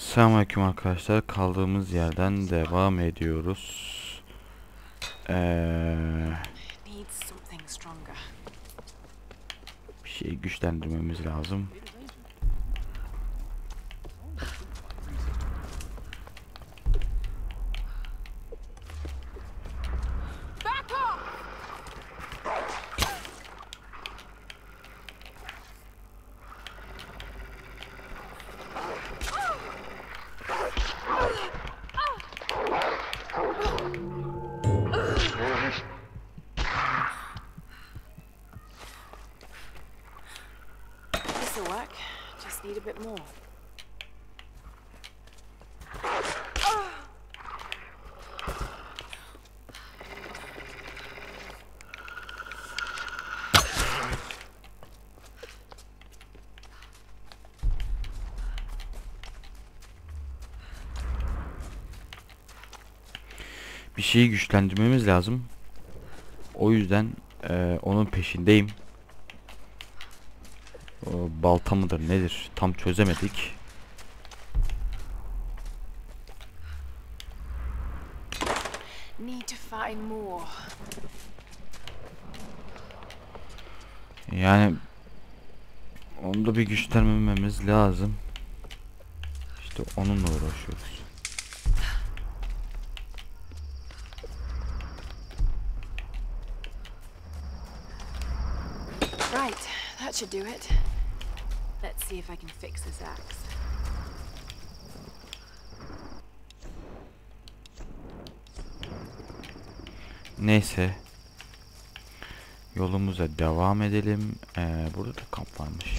Selamünaleyküm arkadaşlar. Kaldığımız yerden devam ediyoruz. Bir şeyi güçlendirmemiz lazım. This'll work. Just need a bit more. Bir şeyi güçlendirmemiz lazım. O yüzden onun peşindeyim. O, balta mıdır nedir? Tam çözemedik. Need to find more. Yani onu da bir güçlendirmemiz lazım. İşte onunla uğraşıyoruz. Right, that should do it. Let's see if I can fix this axe. Neyse. Yolumuza devam edelim. Burada da kamp varmış.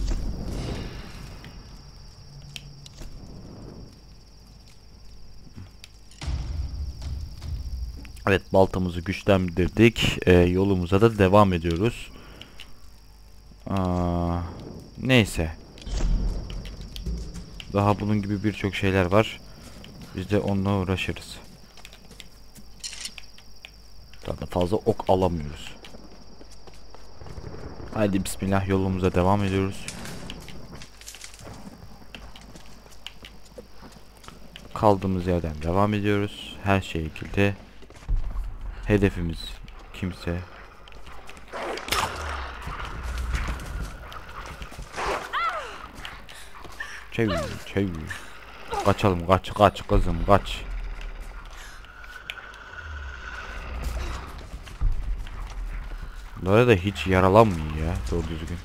Evet, baltamızı güçlendirdik. Yolumuza da devam ediyoruz. Neyse. Daha bunun gibi birçok şeyler var. Biz de onunla uğraşırız. Daha da fazla ok alamıyoruz. Haydi bismillah, yolumuza devam ediyoruz. Kaldığımız yerden devam ediyoruz. Her şekilde hedefimiz kimse. Çevir. Kaçalım, kaç kızım, kaç. Bunlara da hiç yaralanmıyor ya doğru düzgün.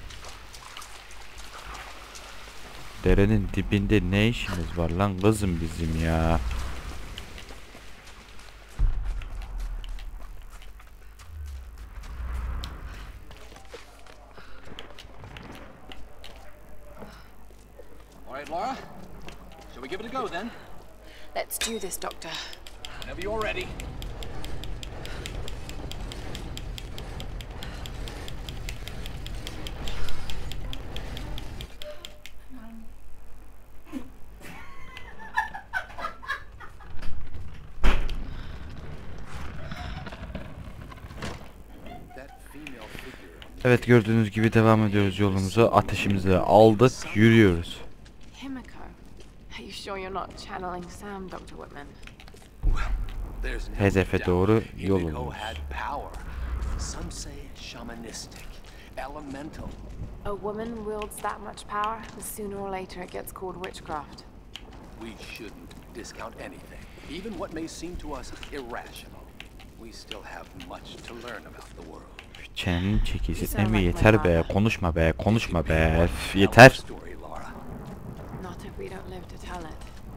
Derenin dibinde ne işimiz var lan kızım bizim ya. All right, Laura. Shall we give it a go then? Let's do this, Doctor. Whenever you're ready. Evet, gördüğünüz gibi devam ediyoruz yolumuza. Ateşimizi de aldık, yürüyoruz. Himiko, are you sure you're not channeling Sam, Dr. Whitman? Hedefe doğru yol alıyoruz. Some say shamanistic, elemental. A woman wields that much power, and sooner or later it gets called witchcraft. We shouldn't discount anything, even what may seem to us irrational. We still have much to learn about the world. Çenenin çekisi emi yeter be, konuşma be, yeter. Not if we don't live to tell it.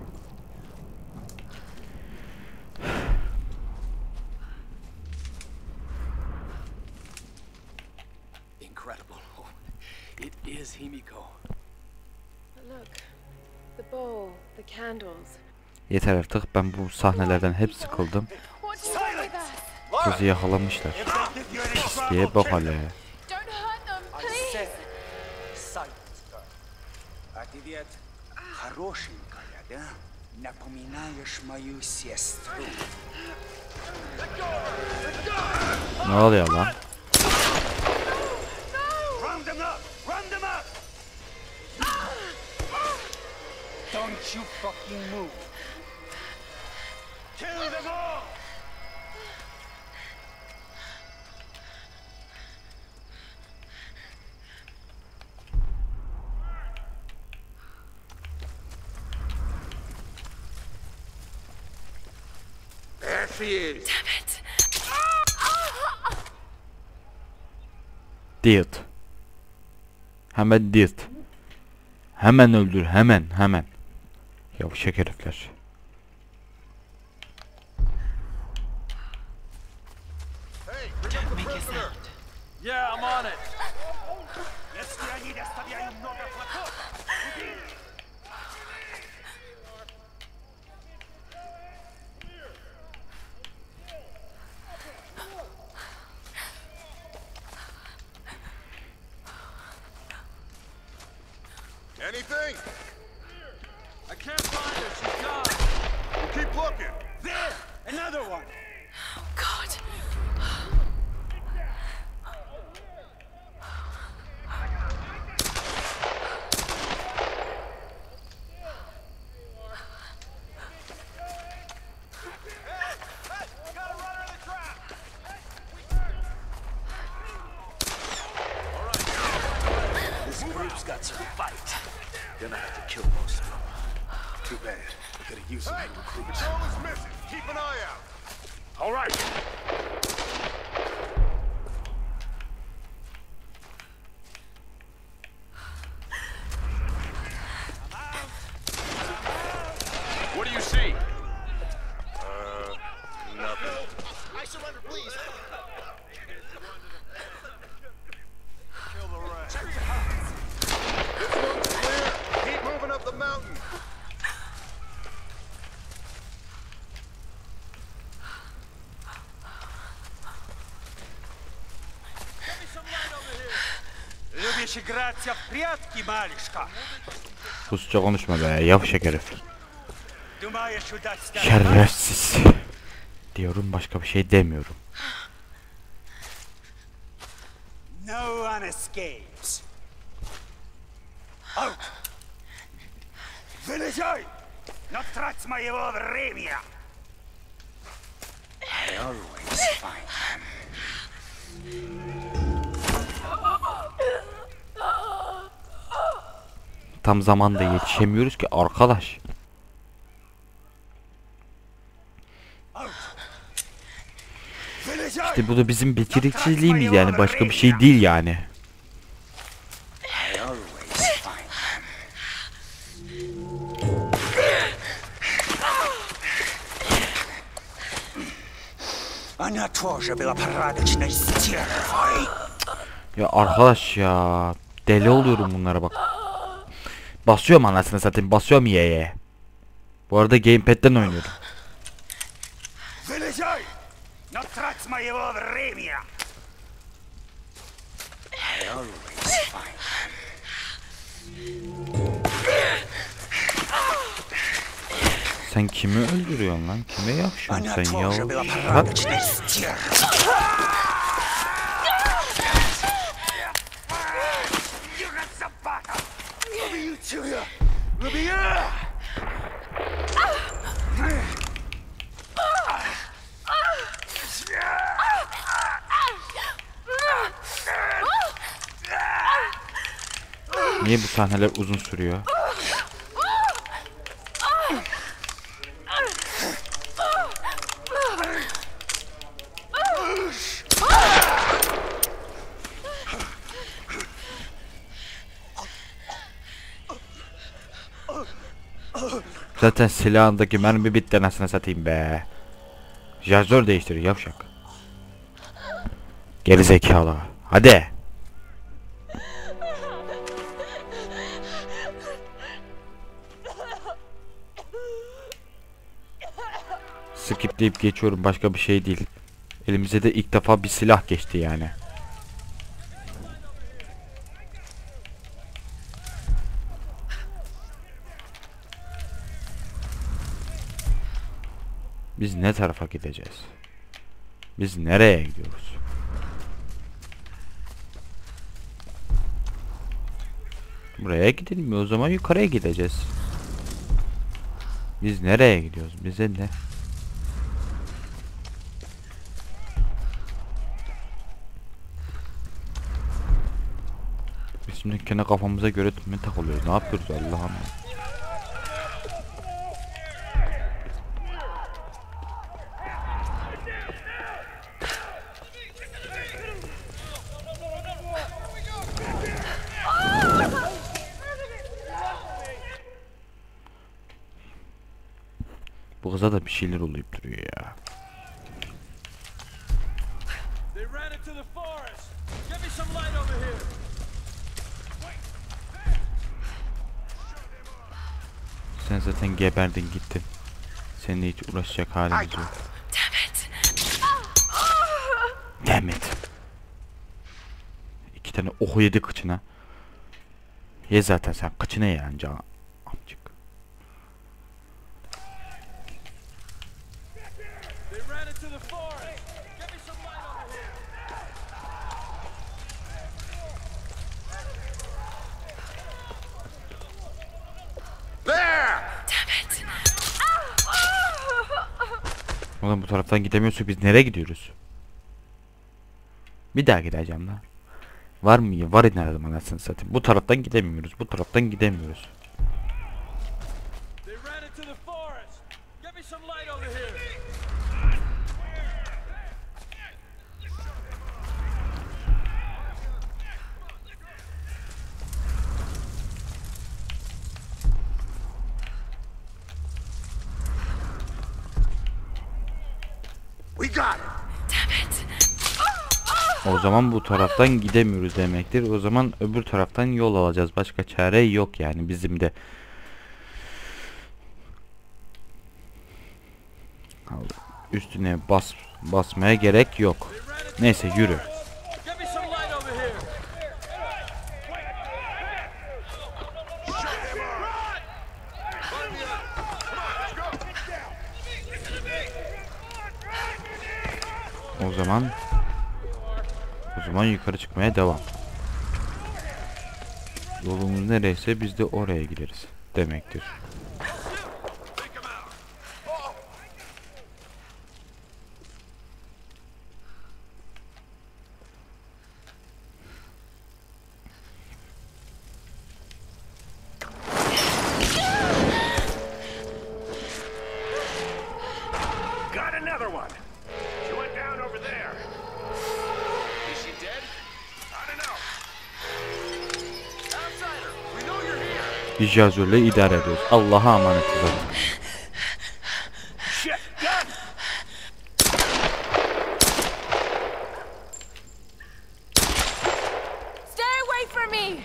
Incredible. It is Himiko. But look, the bowl, the candles. Yeter artık, ben bu sahnelerden hep sıkıldım. What do you want with us? Kızı yakalamışlar. Pisliğe bak hele. Don't hurt them, please. Ответ хорошенькая, да? Напоминаешь мою сестру. Ne oluyor lan? Don't you fucking move. Kill them all. There she is. Damn it. Dirt. Hemen dirt. Hemen öldür, hemen. Yavşak herifler. Hey, bring up the prisoner. Yeah, I'm on it. Если они доставляют много флотов, Anything? I can't find her. She's gone. We'll keep looking. there, another one. God. This group's got some fight. Gonna have to kill most of them. Too bad. We could have used some Hey, recruits. patrol is missing. Keep an eye out. All right. What do you see? Nothing. I surrender, please. Kill the rest. This one's clear. Keep moving up the mountain. Любишь играться в прятки, малышка? Rusça konuşma be, yavşak herif. Думаешь, удастся? Şerefsiz. Diyorum, başka bir şey demiyorum. No one escapes. Out! Вылезай! Но трать моего времени! I always find them. Tam zamanda yetişemiyoruz ki arkadaş. Вылезай! İşte bu da bizim beceriksizliğimiz yani, başka bir şey değil yani. I always find them. Она тоже была порядочной стервой. Ya arkadaş ya, deli oluyorum bunlara bak. Basıyorum anasını satayım, basıyorum Y'ye. Bu arada gamepad'den oynuyorum. Вылезай! Но трать моего времени! I always find them. Sen kimi öldürüyorsun lan? Kime yakışıyorsun Она sen тоже была ya? порядочной стервой. Юга собака! Убью тебя! Убью! Niye bu sahneler uzun sürüyor? Zaten silahındaki mermi bitti, anasını satayım be. Şarjör değiştir yavşak. Geri zekalı. Hadi. Skipleyip geçiyorum, başka bir şey değil. Elimize de ilk defa bir silah geçti yani. Biz ne tarafa gideceğiz? Biz nereye gidiyoruz? Buraya gidilmiyor, o zaman yukarıya gideceğiz. Biz nereye gidiyoruz? Bize ne? Biz şimdi kendi kafamıza göre mi takılıyoruz? Ne yapıyoruz Allah'ım? Bu kıza da bir şeyler olup duruyor ya. They ran into the forest. Get me some light over here. Sen zaten geberdin gittin. Seninle hiç uğraşacak halimiz yok. Damn it. 2 tane oku yedi kıçına. Ye zaten sen kıçına ye anca amcık. They ran into the forest. Get me some light over here. There! Oğlum bu taraftan gidemiyorsak biz nereye gidiyoruz? Bir daha gideceğim lan. Var mı? Var nerede anasını satayım. Bu taraftan gidemiyoruz. Bu taraftan gidemiyoruz. They ran into the forest. Get me some light over here. We got it! O zaman bu taraftan gidemiyoruz demektir. O zaman öbür taraftan yol alacağız. Başka çare yok yani bizim de. Üstüne basmaya gerek yok. Neyse yürü. Get me some light over here. O zaman yukarı çıkmaya devam. Yolumuz nereyse biz de oraya gideriz demektir. Got another one! She went down over there. Is she dead? I don't know. Outsider, we know you're here. İcazörle idare ediyoruz. Allah'a emanetiz artık. Shit, gun! Stay away from me!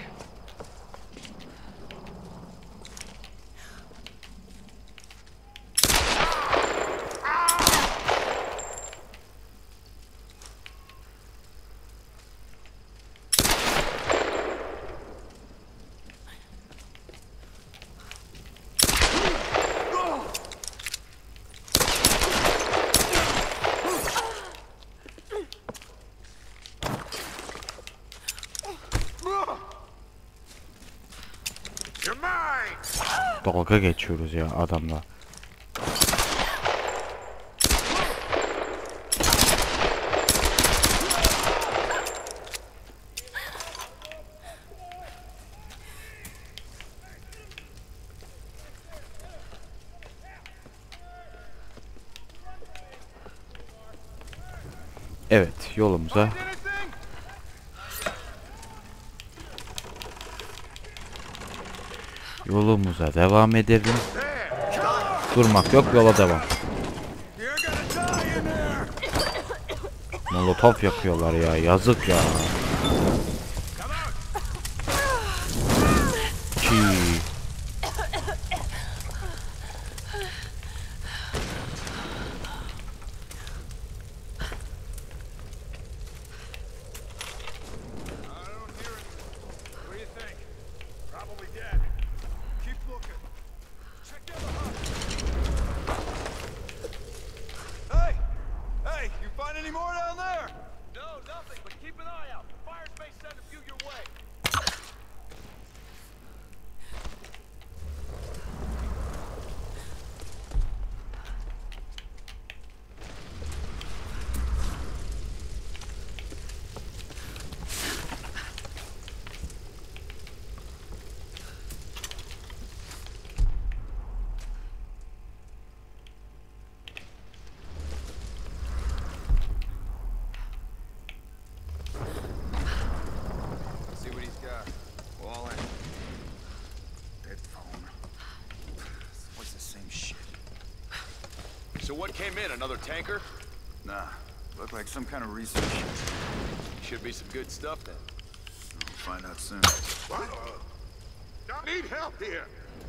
You're mine! Dalga geçiyoruz ya adamla. Evet, yolumuza devam edelim. Durmak yok, yola devam. You're gonna die in there! Molotof yakıyorlar ya, yazık ya. Çiğ. What do you think? Probably dead. Keep looking. Check down the hut. Hey! Hey, you find any more down there? No, nothing, but keep an eye out. Fires may send a few your way. Same shit. So what came in? Another tanker? Nah, looked like some kind of research. Should be some good stuff then. We'll find out soon. What? I need help here.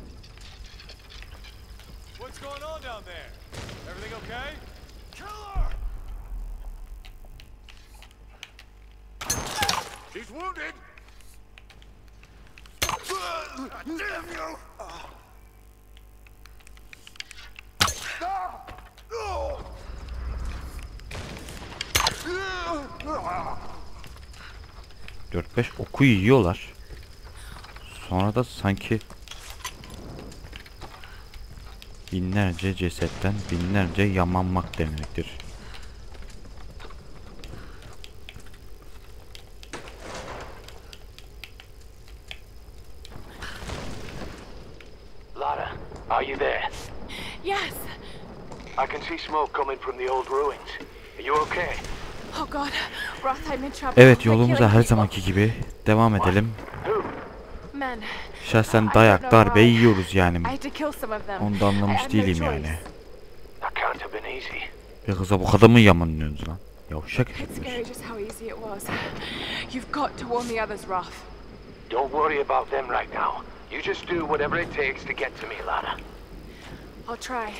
What's going on down there? Everything okay? Killer! She's wounded. Damn you! Dört beş oku yiyorlar. Sonra da sanki binlerce cesetten binlerce yamanmak demektir. Lara, are you there? Yes! I can see smoke coming from the old ruins. Are you okay? Oh god, Roth, I'm in trouble. Evet, They're yolumuza killing her people. zamanki gibi devam edelim. Who? Men. Şahsen I dayak don't know darbe why. yiyoruz yani. I had to kill some of them. Onu da I anlamış had no değilim choice. yani. That can't have been easy. Bir kıza bu kadar mı yamanlıyorsunuz lan? Yavşak It's herifler. scary just how easy it was. You've got to warn the others, Roth. Don't worry about them right now. You just do whatever it takes to get to me, Lara. I'll try.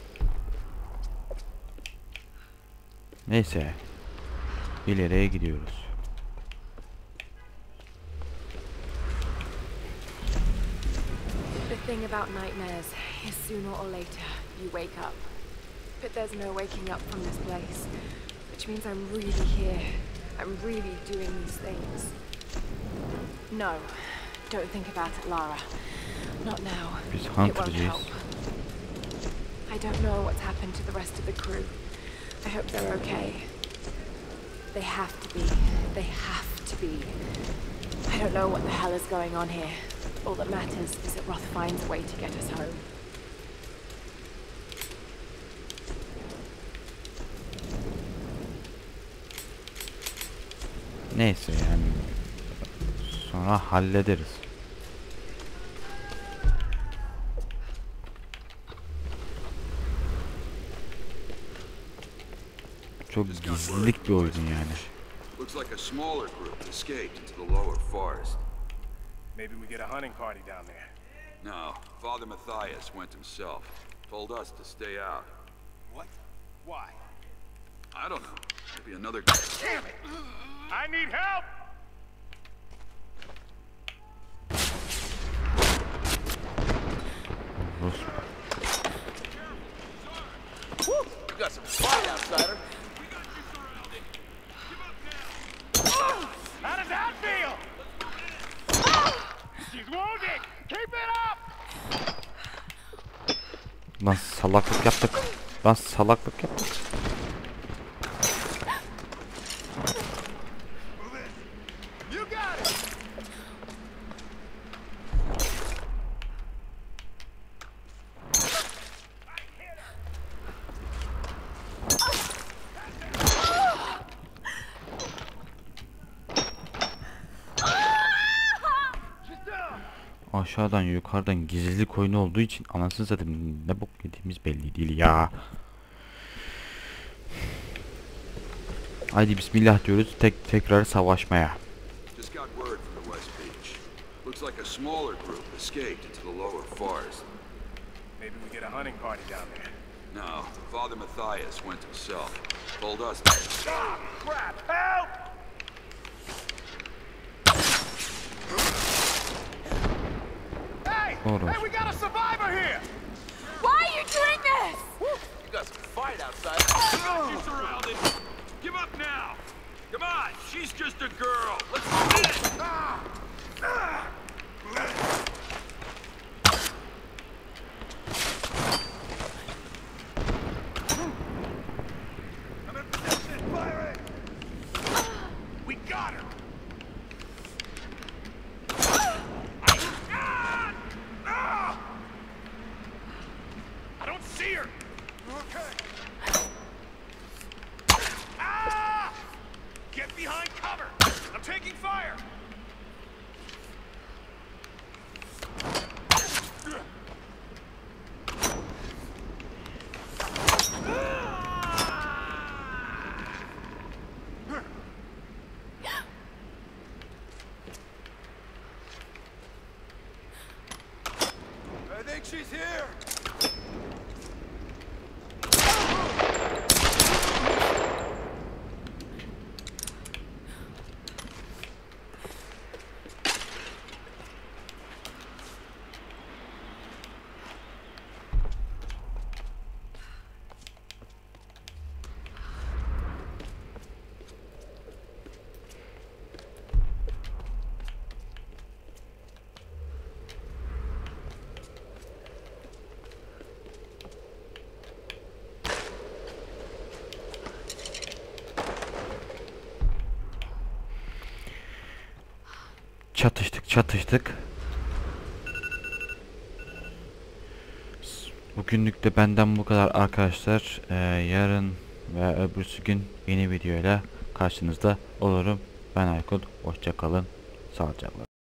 Neyse. İleriye gidiyoruz. The thing about nightmares is sooner or later you wake up. But there's no waking up from this place. Which means I'm really here. I'm really doing these things. No. Don't think about it, Lara. Not now. Biz It won't Hunter'cıyız. help. I don't know what's happened to the rest of the crew. I hope they're okay. They have to be. They have to be. I don't know what the hell is going on here. All that matters is that Roth finds a way to get us home. Neyse yani. Sonra hallederiz. Çok gizlilik bir oyun yani. Looks like a smaller group escaped into the lower forest. Maybe we get a hunting party down there. No, Father Matthias went himself. Told us to stay out. What? Why? I don't know. Maybe another... Damn it! I need help! Rus. You got some fight, outsider. How does that feel? She's wounded! Keep it up! Lan salaklık yaptık. Lan salaklık yaptık. You got it! Aşağıdan yukarıdan gizlilik oyunu olduğu için anasını satayım ne bok yediğimiz belli değil ya. Haydi bismillah diyoruz tekrar savaşmaya. Just got word from the West Beach. Looks like a smaller group escaped into the lower forest. Maybe we get a hunting party down there. No, Father Matthias went himself. Told us to... Ah, crap! Help! Hey! Alright. Hey, we got a survivor here! Why are you doing this? You got some fight, outsider. You're surrounded! Give up now! Come on, she's just a girl! Let's get it! I'm in position! Firing! We got her! I don't see her! Okay. Ah! Get behind cover! I'm taking fire! She's here. Çatıştık. Bugünlük de benden bu kadar arkadaşlar. Yarın ve öbürsü gün yeni videoyla karşınızda olurum. Ben Aykut. Hoşça kalın. Sağlıcakla.